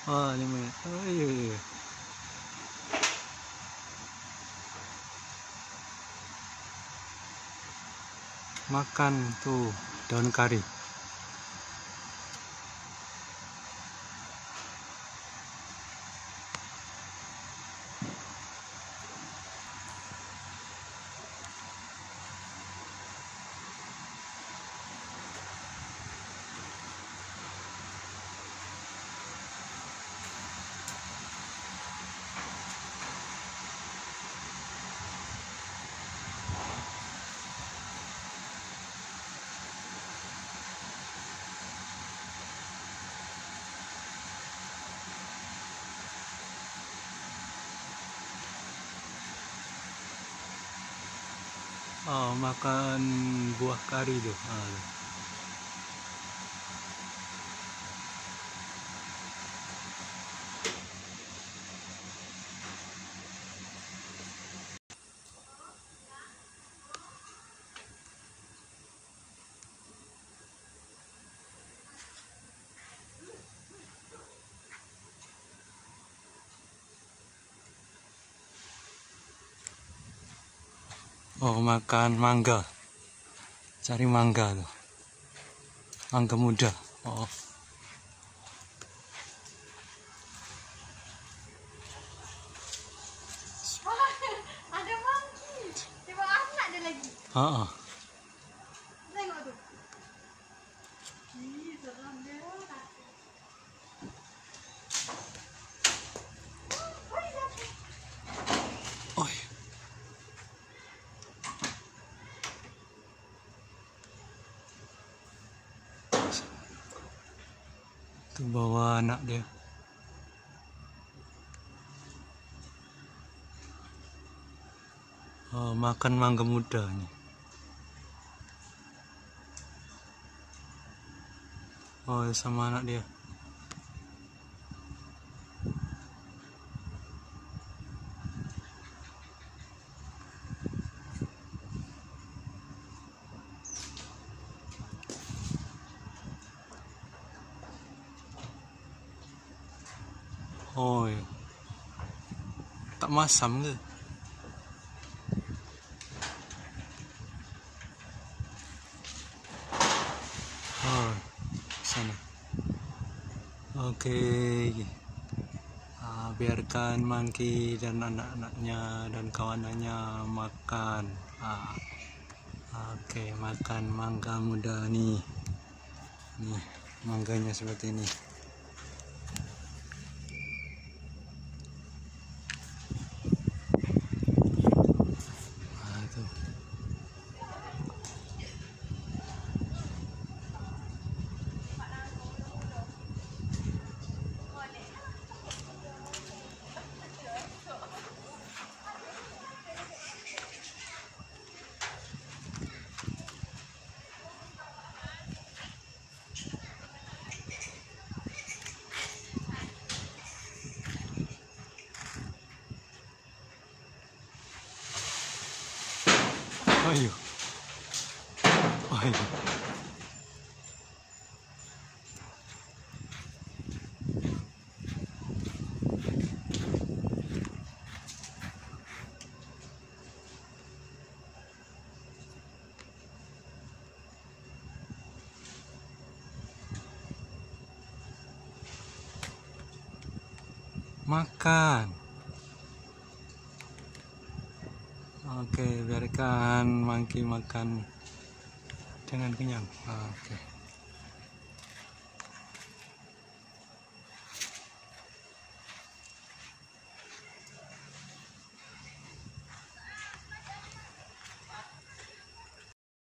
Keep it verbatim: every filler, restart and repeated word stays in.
Oh, lima menit. Oh, iya, iya. Makan tuh daun kari. Oh, makan buah kari tuh. Ah. Oh, makan mangga. Cari mangga tuh. Mangga muda. Oh. Ada monkey. Coba anak ada lagi. Heeh. Tengok tuh. Ih, seram dia. Oh. Tuh bawa anak dia. Oh, makan mangga muda nih. Oh, sama anak dia. Oh, iya. Tak masam ke? Oh, sana. Oke. Ah, biarkan monkey dan anak-anaknya dan kawanannya makan. Ah, oke, makan mangga muda nih. Nih, mangganya seperti ini. Ah, tuh. Oh iya. Oh iya. Makan. Oke, biarkan monkey makan dengan kenyang. Oke.